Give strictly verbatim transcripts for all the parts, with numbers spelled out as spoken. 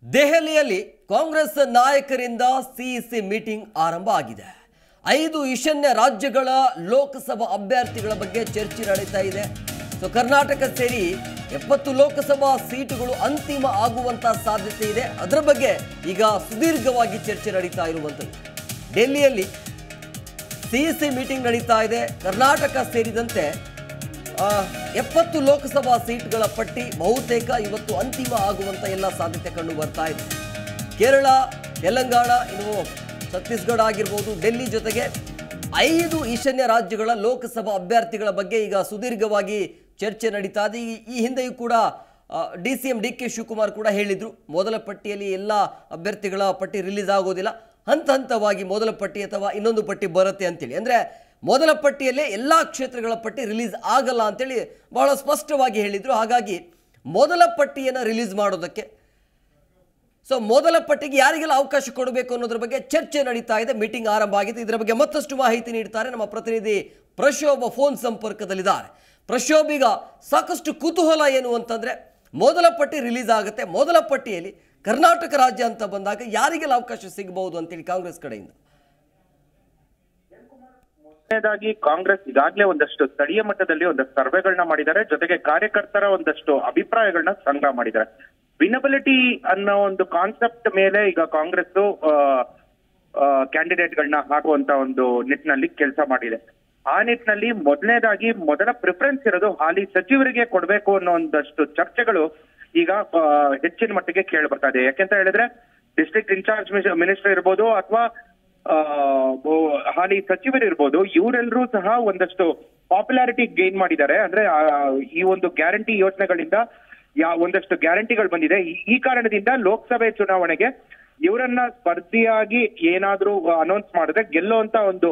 ದೆಹಲಿಯಲ್ಲಿ ಕಾಂಗ್ರೆಸ್ ನಾಯಕರಿಂದ CEC meeting ಆರಂಭ ಆಗಿದೆ. ಐದು ಈಶಾನ್ಯ ರಾಜ್ಯಗಳ ಲೋಕಸಭಾ ಅಭ್ಯರ್ಥಿಗಳ ಬಗ್ಗೆ ಚರ್ಚೆ ನಡೀತಾ ಇದೆ. ಸೊ ಕರ್ನಾಟಕ ಸೇರಿ ಎಪ್ಪತ್ತು ಲೋಕಸಭಾ ಸೀಟುಗಳು ಅಂತಿಮ ಆಗುವಂತ ಸಾಧ್ಯತೆ ಇದೆ. ಅದರ ಬಗ್ಗೆ ಈಗ ಸುದೀರ್ಘವಾಗಿ ಚರ್ಚೆ ನಡೀತಾ ಇರುವಂತದ್ದು. ಡೆಲ್ಲಿಯಲ್ಲಿ ಸಿಇಸಿ ಮೀಟಿಂಗ್ ನಡೀತಾ ಇದೆ. ಕರ್ನಾಟಕ ಸೇರಿದಂತೆ ಎಪ್ಪತ್ತು ಲೋಕಸಭಾ ಸೀಟ್ಗಳ ಪಟ್ಟಿ ಬಹುತೇಕ ಇವತ್ತು ಅಂತಿಮ ಆಗುವಂತ ಎಲ್ಲ ಸಾಧ್ಯತೆ ಕಂಡು ಬರ್ತಾ ಇದೆ. ಕೇರಳ, ತೆಲಂಗಾಣ, ಇನ್ನು ಛತ್ತೀಸ್ಗಢ ಆಗಿರ್ಬೋದು, ಡೆಲ್ಲಿ ಜೊತೆಗೆ ಐದು ಈಶಾನ್ಯ ರಾಜ್ಯಗಳ ಲೋಕಸಭಾ ಅಭ್ಯರ್ಥಿಗಳ ಬಗ್ಗೆ ಈಗ ಸುದೀರ್ಘವಾಗಿ ಚರ್ಚೆ ನಡೀತಾ ಇದೆ. ಈ ಹಿಂದೆಯೂ ಕೂಡ D C M D K Shivakumar ಕೂಡ ಹೇಳಿದ್ರು, ಮೊದಲ ಪಟ್ಟಿಯಲ್ಲಿ ಎಲ್ಲ ಅಭ್ಯರ್ಥಿಗಳ ಪಟ್ಟಿ ರಿಲೀಸ್ ಆಗೋದಿಲ್ಲ, ಹಂತ ಹಂತವಾಗಿ ಮೊದಲ ಪಟ್ಟಿ ಅಥವಾ ಇನ್ನೊಂದು ಪಟ್ಟಿ ಬರುತ್ತೆ ಅಂತೇಳಿ. ಅಂದರೆ ಮೊದಲ ಪಟ್ಟಿಯಲ್ಲೇ ಎಲ್ಲ ಕ್ಷೇತ್ರಗಳ ಪಟ್ಟಿ ರಿಲೀಸ್ ಆಗಲ್ಲ ಅಂತೇಳಿ ಬಹಳ ಸ್ಪಷ್ಟವಾಗಿ ಹೇಳಿದರು. ಹಾಗಾಗಿ ಮೊದಲ ಪಟ್ಟಿಯನ್ನು ರಿಲೀಸ್ ಮಾಡೋದಕ್ಕೆ ಸೊ ಮೊದಲ ಪಟ್ಟಿಗೆ ಯಾರಿಗೆಲ್ಲ ಅವಕಾಶ ಕೊಡಬೇಕು ಅನ್ನೋದ್ರ ಬಗ್ಗೆ ಚರ್ಚೆ ನಡೀತಾ ಇದೆ. ಮೀಟಿಂಗ್ ಆರಂಭ ಆಗಿದೆ. ಇದರ ಬಗ್ಗೆ ಮತ್ತಷ್ಟು ಮಾಹಿತಿ ನೀಡ್ತಾರೆ ನಮ್ಮ ಪ್ರತಿನಿಧಿ ಪ್ರಶೋಭ ಫೋನ್ ಸಂಪರ್ಕದಲ್ಲಿದ್ದಾರೆ. ಪ್ರಶೋಭ್, ಈಗ ಸಾಕಷ್ಟು ಕುತೂಹಲ ಏನು ಅಂತಂದರೆ, ಮೊದಲ ಪಟ್ಟಿ ರಿಲೀಸ್ ಆಗುತ್ತೆ, ಮೊದಲ ಪಟ್ಟಿಯಲ್ಲಿ ಕರ್ನಾಟಕ ರಾಜ್ಯ ಅಂತ ಬಂದಾಗ ಯಾರಿಗೆಲ್ಲ ಅವಕಾಶ ಸಿಗಬಹುದು ಅಂತೇಳಿ ಕಾಂಗ್ರೆಸ್ ಕಡೆಯಿಂದ? ಮೊದಲನೇದಾಗಿ ಕಾಂಗ್ರೆಸ್ ಈಗಾಗಲೇ ಒಂದಷ್ಟು ಸ್ಥಳೀಯ ಮಟ್ಟದಲ್ಲಿ ಒಂದಷ್ಟು ಸರ್ವೆಗಳನ್ನ ಮಾಡಿದ್ದಾರೆ, ಜೊತೆಗೆ ಕಾರ್ಯಕರ್ತರ ಒಂದಷ್ಟು ಅಭಿಪ್ರಾಯಗಳನ್ನ ಸಂಗ್ರಹ ಮಾಡಿದ್ದಾರೆ. ವಿನಬಿಲಿಟಿ ಅನ್ನೋ ಒಂದು ಕಾನ್ಸೆಪ್ಟ್ ಮೇಲೆ ಈಗ ಕಾಂಗ್ರೆಸ್ ಕ್ಯಾಂಡಿಡೇಟ್ಗಳನ್ನ ಹಾಕುವಂತ ಒಂದು ನಿಟ್ಟಿನಲ್ಲಿ ಕೆಲಸ ಮಾಡಿದೆ. ಆ ನಿಟ್ಟಿನಲ್ಲಿ ಮೊದಲನೇದಾಗಿ ಮೊದಲ ಪ್ರಿಫರೆನ್ಸ್ ಇರೋದು ಹಾಲಿ ಸಚಿವರಿಗೆ ಕೊಡಬೇಕು ಅನ್ನೋ ಒಂದಷ್ಟು ಚರ್ಚೆಗಳು ಈಗ ಹೆಚ್ಚಿನ ಮಟ್ಟಿಗೆ ಕೇಳಿ ಬರ್ತಾ ಇದೆ. ಯಾಕೆಂತ ಹೇಳಿದ್ರೆ ಡಿಸ್ಟ್ರಿಕ್ಟ್ ಇನ್ಚಾರ್ಜ್ ಮಿನಿಸ್ಟರ್ ಇರ್ಬೋದು ಅಥವಾ ಹಾಲಿ ಸಚಿವರು ಇರ್ಬೋದು, ಇವರೆಲ್ಲರೂ ಸಹ ಒಂದಷ್ಟು ಪಾಪ್ಯುಲಾರಿಟಿ ಗೈನ್ ಮಾಡಿದ್ದಾರೆ. ಅಂದ್ರೆ ಈ ಒಂದು ಗ್ಯಾರಂಟಿ ಯೋಜನೆಗಳಿಂದ ಯಾ ಒಂದಷ್ಟು ಗ್ಯಾರಂಟಿಗಳು ಬಂದಿದೆ. ಈ ಕಾರಣದಿಂದ ಲೋಕಸಭೆ ಚುನಾವಣೆಗೆ ಇವರನ್ನ ಸ್ಪರ್ಧಿಯಾಗಿ ಏನಾದ್ರೂ ಅನೌನ್ಸ್ ಮಾಡಿದ್ರೆ ಗೆಲ್ಲುವಂತ ಒಂದು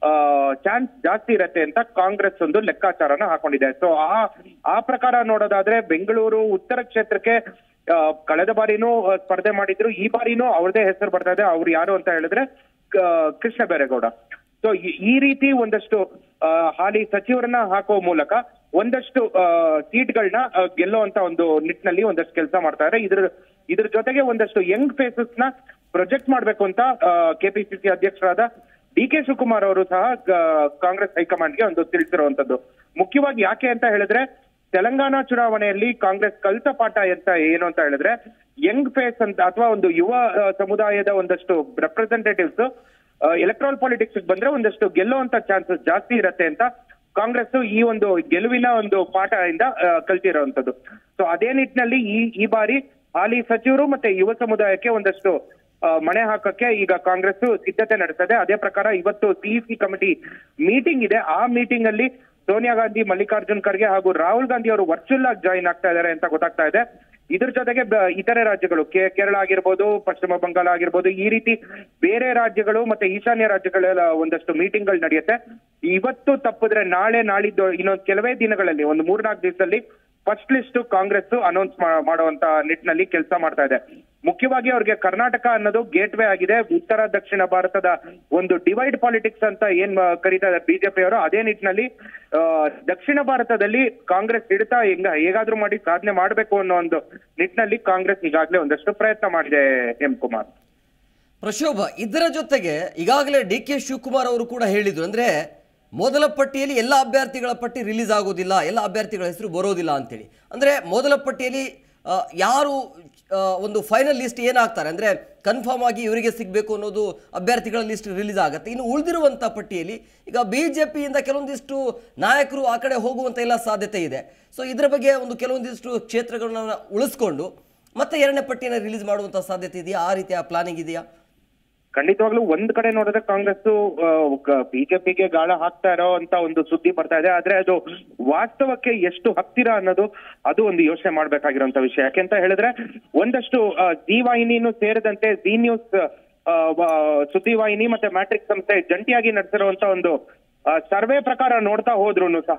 ಚಾನ್ಸ್ ಜಾಸ್ತಿ ಇರತ್ತೆ ಅಂತ ಕಾಂಗ್ರೆಸ್ ಒಂದು ಲೆಕ್ಕಾಚಾರನ ಹಾಕೊಂಡಿದೆ. ಸೊ ಆ ಆ ಪ್ರಕಾರ ನೋಡೋದಾದ್ರೆ ಬೆಂಗಳೂರು ಉತ್ತರ ಕ್ಷೇತ್ರಕ್ಕೆ ಕಳೆದ ಬಾರಿನೂ ಸ್ಪರ್ಧೆ ಮಾಡಿದ್ರು, ಈ ಬಾರಿನೂ ಅವ್ರದೇ ಹೆಸರು ಬರ್ತಾ ಇದೆ. ಅವ್ರು ಯಾರು ಅಂತ ಹೇಳಿದ್ರೆ ಕೃಷ್ಣ ಬೈರೇಗೌಡ. ಸೊ ಈ ರೀತಿ ಒಂದಷ್ಟು ಹಾಲಿ ಸಚಿವರನ್ನ ಹಾಕುವ ಮೂಲಕ ಒಂದಷ್ಟು ಸೀಟ್ಗಳನ್ನ ಗೆಲ್ಲುವಂತ ಒಂದು ನಿಟ್ಟಿನಲ್ಲಿ ಒಂದಷ್ಟು ಕೆಲಸ ಮಾಡ್ತಾ ಇದ್ದಾರೆ. ಇದ್ರ ಇದ್ರ ಜೊತೆಗೆ ಒಂದಷ್ಟು ಯಂಗ್ ಫೇಸಸ್ ನ ಪ್ರೊಜೆಕ್ಟ್ ಮಾಡ್ಬೇಕು ಅಂತ ಕೆಪಿಸಿಸಿ ಅಧ್ಯಕ್ಷರಾದ ಡಿ ಕೆ ಶಿವಕುಮಾರ್ ಅವರು ಸಹ ಕಾಂಗ್ರೆಸ್ ಹೈಕಮಾಂಡ್ಗೆ ಒಂದು ತಿಳಿಸಿರುವಂತದ್ದು. ಮುಖ್ಯವಾಗಿ ಯಾಕೆ ಅಂತ ಹೇಳಿದ್ರೆ, ತೆಲಂಗಾಣ ಚುನಾವಣೆಯಲ್ಲಿ ಕಾಂಗ್ರೆಸ್ ಕಲಿತ ಪಾಠ ಅಂತ ಏನು ಅಂತ ಹೇಳಿದ್ರೆ, ಯಂಗ್ ಫೇಸ್ ಅಂತ ಅಥವಾ ಒಂದು ಯುವ ಸಮುದಾಯದ ಒಂದಷ್ಟು ರೆಪ್ರೆಸೆಂಟೇಟಿವ್ಸ್ ಎಲೆಕ್ಟ್ರಲ್ ಪಾಲಿಟಿಕ್ಸ್ ಬಂದ್ರೆ ಒಂದಷ್ಟು ಗೆಲ್ಲುವಂತ ಚಾನ್ಸಸ್ ಜಾಸ್ತಿ ಇರತ್ತೆ ಅಂತ ಕಾಂಗ್ರೆಸ್ ಈ ಒಂದು ಗೆಲುವಿನ ಒಂದು ಪಾಠದಿಂದ ಕಲ್ತಿರುವಂತದ್ದು. ಸೊ ಅದೇ ನಿಟ್ಟಿನಲ್ಲಿ ಈ ಈ ಬಾರಿ ಹಾಲಿ ಸಚಿವರು ಮತ್ತೆ ಯುವ ಸಮುದಾಯಕ್ಕೆ ಒಂದಷ್ಟು ಮಣೆ ಹಾಕಕ್ಕೆ ಈಗ ಕಾಂಗ್ರೆಸ್ ಸಿದ್ಧತೆ ನಡೆಸಿದೆ. ಅದೇ ಪ್ರಕಾರ ಇವತ್ತು ಸಿಇಸಿ ಕಮಿಟಿ ಮೀಟಿಂಗ್ ಇದೆ. ಆ ಮೀಟಿಂಗ್ ಅಲ್ಲಿ ಸೋನಿಯಾ ಗಾಂಧಿ, ಮಲ್ಲಿಕಾರ್ಜುನ್ ಖರ್ಗೆ ಹಾಗೂ ರಾಹುಲ್ ಗಾಂಧಿ ಅವರು ವರ್ಚುವಲ್ ಆಗಿ ಜಾಯಿನ್ ಆಗ್ತಾ ಇದ್ದಾರೆ ಅಂತ ಗೊತ್ತಾಗ್ತಾ ಇದೆ. ಇದ್ರ ಜೊತೆಗೆ ಇತರೆ ರಾಜ್ಯಗಳು, ಕೇರಳ ಆಗಿರ್ಬೋದು, ಪಶ್ಚಿಮ ಬಂಗಾಳ ಆಗಿರ್ಬೋದು, ಈ ರೀತಿ ಬೇರೆ ರಾಜ್ಯಗಳು ಮತ್ತೆ ಈಶಾನ್ಯ ರಾಜ್ಯಗಳೆಲ್ಲ ಒಂದಷ್ಟು ಮೀಟಿಂಗ್ ಗಳು ನಡೆಯುತ್ತೆ. ಇವತ್ತು ತಪ್ಪಿದ್ರೆ ನಾಳೆ, ನಾಳಿದ್ದು ಇನ್ನೊಂದು ಕೆಲವೇ ದಿನಗಳಲ್ಲಿ, ಒಂದು ಮೂರ್ನಾಲ್ಕು ದಿವಸದಲ್ಲಿ ಫಸ್ಟ್ ಲಿಸ್ಟ್ ಕಾಂಗ್ರೆಸ್ ಅನೌನ್ಸ್ ಮಾಡುವಂತ ನಿಟ್ಟಿನಲ್ಲಿ ಕೆಲಸ ಮಾಡ್ತಾ ಇದೆ. ಮುಖ್ಯವಾಗಿ ಅವ್ರಿಗೆ ಕರ್ನಾಟಕ ಅನ್ನೋದು ಗೇಟ್ ವೇ ಆಗಿದೆ. ಉತ್ತರ ದಕ್ಷಿಣ ಭಾರತದ ಒಂದು ಡಿವೈಡ್ ಪಾಲಿಟಿಕ್ಸ್ ಅಂತ ಏನ್ ಕರೀತಾ ಇದ್ದಾರೆ ಬಿಜೆಪಿ ಅವರು, ಅದೇ ನಿಟ್ಟಿನಲ್ಲಿ ದಕ್ಷಿಣ ಭಾರತದಲ್ಲಿ ಕಾಂಗ್ರೆಸ್ ಹಿಡಿತ ಹೆಂಗ ಹೇಗಾದ್ರೂ ಮಾಡಿ ಸಾಧನೆ ಮಾಡಬೇಕು ಅನ್ನೋ ಒಂದು ನಿಟ್ಟಿನಲ್ಲಿ ಕಾಂಗ್ರೆಸ್ ಈಗಾಗಲೇ ಒಂದಷ್ಟು ಪ್ರಯತ್ನ ಮಾಡಿದೆ. ಎಂ ಕುಮಾರ್, ಪ್ರಶೋಭ, ಇದರ ಜೊತೆಗೆ ಈಗಾಗಲೇ ಡಿ ಕೆ ಶಿವಕುಮಾರ್ ಅವರು ಕೂಡ ಹೇಳಿದ್ರು, ಅಂದ್ರೆ ಮೊದಲ ಪಟ್ಟಿಯಲ್ಲಿ ಎಲ್ಲ ಅಭ್ಯರ್ಥಿಗಳ ಪಟ್ಟಿ ರಿಲೀಸ್ ಆಗೋದಿಲ್ಲ, ಎಲ್ಲ ಅಭ್ಯರ್ಥಿಗಳ ಹೆಸರು ಬರೋದಿಲ್ಲ ಅಂತೇಳಿ. ಅಂದರೆ ಮೊದಲ ಪಟ್ಟಿಯಲ್ಲಿ ಯಾರು ಒಂದು ಫೈನಲ್ ಲಿಸ್ಟ್ ಏನಾಗ್ತಾರೆ, ಅಂದರೆ ಕನ್ಫರ್ಮ್ ಆಗಿ ಇವರಿಗೆ ಸಿಗಬೇಕು ಅನ್ನೋದು ಅಭ್ಯರ್ಥಿಗಳ ಲಿಸ್ಟ್ ರಿಲೀಸ್ ಆಗುತ್ತೆ. ಇನ್ನು ಉಳಿದಿರುವಂಥ ಪಟ್ಟಿಯಲ್ಲಿ ಈಗ ಬಿ ಜೆ ಪಿಯಿಂದ ಕೆಲವೊಂದಿಷ್ಟು ನಾಯಕರು ಆ ಕಡೆ ಹೋಗುವಂಥ ಎಲ್ಲ ಸಾಧ್ಯತೆ ಇದೆ. ಸೊ ಇದರ ಬಗ್ಗೆ ಒಂದು ಕೆಲವೊಂದಿಷ್ಟು ಕ್ಷೇತ್ರಗಳನ್ನ ಉಳಿಸ್ಕೊಂಡು ಮತ್ತೆ ಎರಡನೇ ಪಟ್ಟಿಯನ್ನು ರಿಲೀಸ್ ಮಾಡುವಂಥ ಸಾಧ್ಯತೆ ಇದೆಯಾ? ಆ ರೀತಿಯ ಪ್ಲಾನಿಂಗ್ ಇದೆಯಾ? ಖಂಡಿತವಾಗ್ಲೂ ಒಂದ್ ಕಡೆ ನೋಡಿದ್ರೆ ಕಾಂಗ್ರೆಸ್ ಬಿಜೆಪಿಗೆ ಗಾಳ ಹಾಕ್ತಾ ಇರೋ ಅಂತ ಒಂದು ಸುದ್ದಿ ಬರ್ತಾ ಇದೆ. ಆದ್ರೆ ಅದು ವಾಸ್ತವಕ್ಕೆ ಎಷ್ಟು ಹತ್ತಿರ ಅನ್ನೋದು ಅದು ಒಂದು ಯೋಚನೆ ಮಾಡ್ಬೇಕಾಗಿರೋಂತ ವಿಷಯ. ಯಾಕೆಂತ ಹೇಳಿದ್ರೆ ಒಂದಷ್ಟು ಜಿ ವಾಹಿನಿನೂ ಸೇರಿದಂತೆ ಜಿ ನ್ಯೂಸ್ ಸುದ್ದಿವಾಹಿನಿ ಮತ್ತೆ ಮ್ಯಾಟ್ರಿಕ್ಸ್ ಸಂಸ್ಥೆ ಜಂಟಿಯಾಗಿ ನಡೆಸಿರುವಂತ ಒಂದು ಸರ್ವೆ ಪ್ರಕಾರ ನೋಡ್ತಾ ಹೋದ್ರು ಸಹ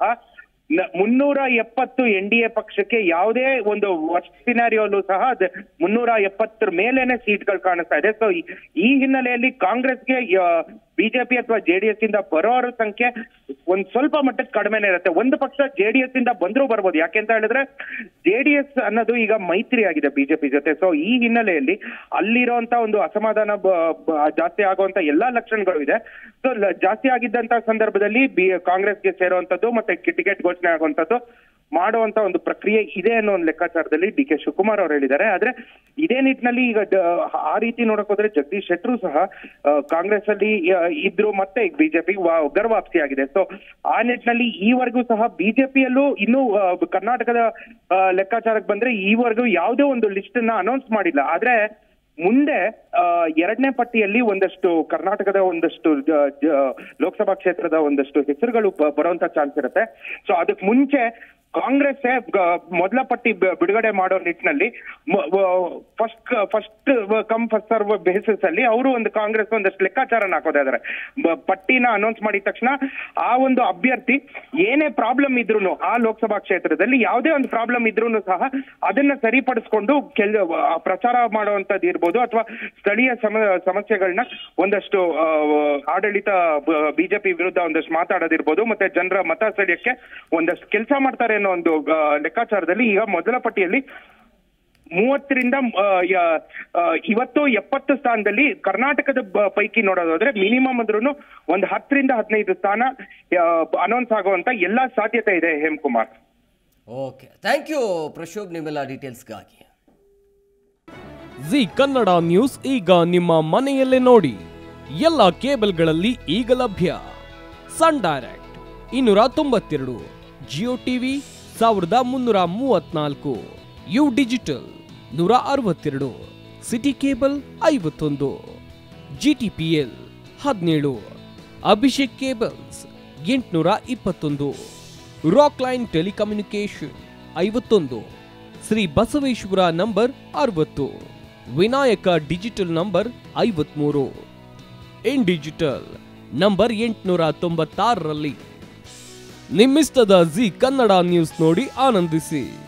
ಮುನ್ನೂರ ಎಪ್ಪತ್ತು ಎನ್ ಡಿ ಎ ಪಕ್ಷಕ್ಕೆ ಯಾವುದೇ ಒಂದು ವರ್ಸ್ಟ್ ಸಿನಾರಿಯೋಲು ಸಹ ಮುನ್ನೂರ ಎಪ್ಪತ್ತರ ಮೇಲೇನೆ ಸೀಟ್ಗಳು ಕಾಣಿಸ್ತಾ ಇದೆ. ಸೊ ಈ ಹಿನ್ನೆಲೆಯಲ್ಲಿ ಕಾಂಗ್ರೆಸ್ಗೆ ಬಿಜೆಪಿ ಅಥವಾ ಜೆಡಿಎಸ್ ಇಂದ ಬರೋರ ಸಂಖ್ಯೆ ಒಂದ್ ಸ್ವಲ್ಪ ಮಟ್ಟಕ್ಕೆ ಕಡಿಮೆನೇ ಇರುತ್ತೆ. ಒಂದು ಪಕ್ಷ ಜೆಡಿಎಸ್ ಇಂದ ಬಂದ್ರೂ ಬರ್ಬೋದು, ಯಾಕೆಂತ ಹೇಳಿದ್ರೆ ಜೆಡಿಎಸ್ ಅನ್ನೋದು ಈಗ ಮೈತ್ರಿ ಆಗಿದೆ ಬಿಜೆಪಿ ಜೊತೆ. ಸೊ ಈ ಹಿನ್ನೆಲೆಯಲ್ಲಿ ಅಲ್ಲಿರುವಂತ ಒಂದು ಅಸಮಾಧಾನ ಜಾಸ್ತಿ ಆಗುವಂತ ಎಲ್ಲಾ ಲಕ್ಷಣಗಳು ಇದೆ. ಸೊ ಜಾಸ್ತಿ ಆಗಿದ್ದಂತ ಸಂದರ್ಭದಲ್ಲಿ ಬಿ ಕಾಂಗ್ರೆಸ್ಗೆ ಸೇರುವಂತದ್ದು ಮತ್ತೆ ಟಿಕೆಟ್ ಘೋಷಣೆ ಆಗುವಂತದ್ದು ಮಾಡುವಂತ ಒಂದು ಪ್ರಕ್ರಿಯೆ ಇದೆ ಅನ್ನೋ ಒಂದು ಲೆಕ್ಕಾಚಾರದಲ್ಲಿ ಡಿ ಕೆ ಶಿವಕುಮಾರ್ ಅವರು ಹೇಳಿದ್ದಾರೆ. ಆದ್ರೆ ಇದೇ ನಿಟ್ಟಿನಲ್ಲಿ ಈಗ ಆ ರೀತಿ ನೋಡಕ್ ಹೋದ್ರೆ ಜಗದೀಶ್ ಶೆಟ್ಟರು ಸಹ ಕಾಂಗ್ರೆಸ್ ಅಲ್ಲಿ ಇದ್ರು, ಮತ್ತೆ ಈಗ ಬಿಜೆಪಿ ಗರ್ವಾಪ್ಸಿ ಆಗಿದೆ. ಸೊ ಆ ನಿಟ್ಟಿನಲ್ಲಿ ಈವರೆಗೂ ಸಹ ಬಿಜೆಪಿಯಲ್ಲೂ ಇನ್ನೂ ಕರ್ನಾಟಕದ ಲೆಕ್ಕಾಚಾರಕ್ಕೆ ಬಂದ್ರೆ ಈವರೆಗೂ ಯಾವುದೇ ಒಂದು ಲಿಸ್ಟ್ ಅನ್ನ ಅನೌನ್ಸ್ ಮಾಡಿಲ್ಲ. ಆದ್ರೆ ಮುಂದೆ ಎರಡನೇ ಪಟ್ಟಿಯಲ್ಲಿ ಒಂದಷ್ಟು ಕರ್ನಾಟಕದ ಒಂದಷ್ಟು ಲೋಕಸಭಾ ಕ್ಷೇತ್ರದ ಒಂದಷ್ಟು ಹೆಸರುಗಳು ಬರುವಂತ ಚಾನ್ಸ್ ಇರುತ್ತೆ. ಸೊ ಅದಕ್ಕೆ ಮುಂಚೆ ಕಾಂಗ್ರೆಸ್ ಮೊದಲ ಪಟ್ಟಿ ಬಿಡುಗಡೆ ಮಾಡೋ ನಿಟ್ಟಿನಲ್ಲಿ first first come first serve basis ಅಲ್ಲಿ ಅವರು ಒಂದು ಕಾಂಗ್ರೆಸ್ ಒಂದಷ್ಟು ಲೆಕ್ಕಾಚಾರನ ಹಾಕೋತಾ ಇದಾರೆ. ಪಟ್ಟಿನ ಅನೌನ್ಸ್ ಮಾಡಿದ ತಕ್ಷಣ ಆ ಒಂದು ಅಭ್ಯರ್ಥಿ ಏನೇ ಪ್ರಾಬ್ಲಮ್ ಇದ್ರು ಆ ಲೋಕಸಭಾ ಕ್ಷೇತ್ರದಲ್ಲಿ ಯಾವುದೇ ಒಂದು ಪ್ರಾಬ್ಲಮ್ ಇದ್ರು ಸಹ ಅದನ್ನ ಸರಿಪಡಿಸ್ಕೊಂಡು ಕೆಲ ಪ್ರಚಾರ ಮಾಡುವಂತದ್ದು ಇರ್ಬೋದು, ಅಥವಾ ಸ್ಥಳೀಯ ಸಮಸ್ಯೆಗಳನ್ನ ಒಂದಷ್ಟು ಆಡಳಿತ ಬಿಜೆಪಿ ವಿರುದ್ಧ ಒಂದಷ್ಟು ಮಾತಾಡೋದಿರ್ಬೋದು, ಮತ್ತೆ ಜನರ ಮತ ಸೆಳೆಯಕ್ಕೆ ಒಂದಷ್ಟು ಕೆಲಸ ಮಾಡ್ತಾರೆ ಅನ್ನೋ ಒಂದು ಲೆಕ್ಕಾಚಾರದಲ್ಲಿ ಈಗ ಮೊದಲ ಪಟ್ಟಿಯಲ್ಲಿ ಮೂವತ್ತರಿಂದ ಇವತ್ತು ಎಪ್ಪತ್ತು ಸ್ಥಾನದಲ್ಲಿ ಕರ್ನಾಟಕದ ಪೈಕಿ ನೋಡೋದಾದ್ರೆ ಮಿನಿಮಮ್ ಅಂದ್ರೂ ಒಂದು ಹತ್ತರಿಂದ ಹದಿನೈದು ಸ್ಥಾನ ಅನೌನ್ಸ್ ಆಗುವಂತ ಎಲ್ಲಾ ಸಾಧ್ಯತೆ ಇದೆ. Hemakumar, okay, thank you Prashobh ನಿಮ್ಮೆಲ್ಲ ಡೀಟೇಲ್ಸ್ಗಾಗಿ. ಜಿ ಕನ್ನಡ ನ್ಯೂಸ್ ಈಗ ನಿಮ್ಮ ಮನೆಯಲ್ಲೇ ನೋಡಿ. ಎಲ್ಲ ಕೇಬಲ್ಗಳಲ್ಲಿ ಈಗ ಲಭ್ಯ. ಸನ್ ಡೈರೆಕ್ಟ್ ಇನ್ನೂರ ತೊಂಬತ್ತೆರಡು, ಜಿಯೋ ಟಿವಿ ಸಾವಿರದ ಮುನ್ನೂರ ಮೂವತ್ನಾಲ್ಕು, ಯು ಡಿಜಿಟಲ್ ನೂರ ಅರವತ್ತೆರಡು, ಸಿಟಿ ಕೇಬಲ್ ಐವತ್ತೊಂದು, ಜಿ ಟಿ ಪಿ ಎಲ್ ಹದಿನೇಳು, ಅಭಿಷೇಕ್ ಕೇಬಲ್ಸ್ ಎಂಟುನೂರ ಇಪ್ಪತ್ತೊಂದು, ರಾಕ್ ಲೈನ್ ಟೆಲಿಕಮ್ಯುನಿಕೇಶನ್ ಐವತ್ತೊಂದು, ಶ್ರೀ ಬಸವೇಶ್ವರ ನಂಬರ್ ಅರವತ್ತು, ವಿನಾಯಕ ಡಿಜಿಟಲ್ ನಂಬರ್ ಐವತ್ಮೂರು, ಇನ್ ಡಿಜಿಟಲ್ ನಂಬರ್ ಎಂಟುನೂರ ತೊಂಬತ್ತಾರರಲ್ಲಿ. ನಿಮ್ಮಿಸ್ತದ ಜಿ ಕನ್ನಡ ನ್ಯೂಸ್ ನೋಡಿ ಆನಂದಿಸಿ.